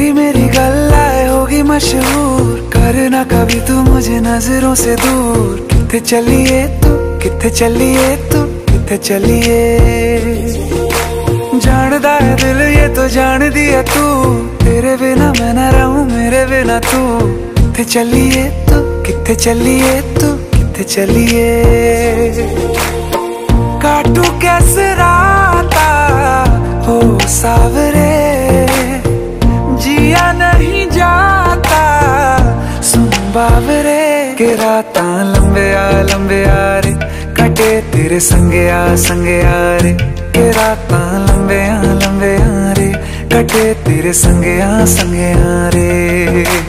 तेरी मेरी गल्लाए होगी मशहूर, करना कभी तू मुझे नजरों से दूर। किथे चलिए तू, किथे चलिए तू, किथे चलिए। जानदा है दिल ये तो जान दिया तू, तेरे बिना मैं ना रहूं मेरे बिना तू। किथे चलिए तू, किथे चलिए तू, किथे चलिए। काटू कैसे राता हो सावरे, जिया नहीं जाता सुन बावरे। के राता लंबे आ रे, कटे तेरे संगे आ रे। के राता लंबे आ रे, कटे तेरे संगे आ रे।